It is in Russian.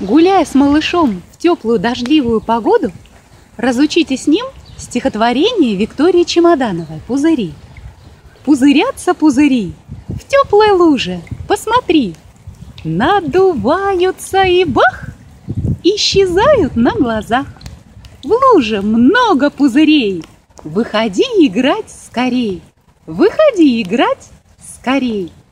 Гуляя с малышом в теплую дождливую погоду, разучите с ним стихотворение Виктории Чемодановой «Пузыри». Пузырятся пузыри в теплой луже, посмотри, надуваются и бах, исчезают на глазах. В луже много пузырей, выходи играть скорей, выходи играть скорей.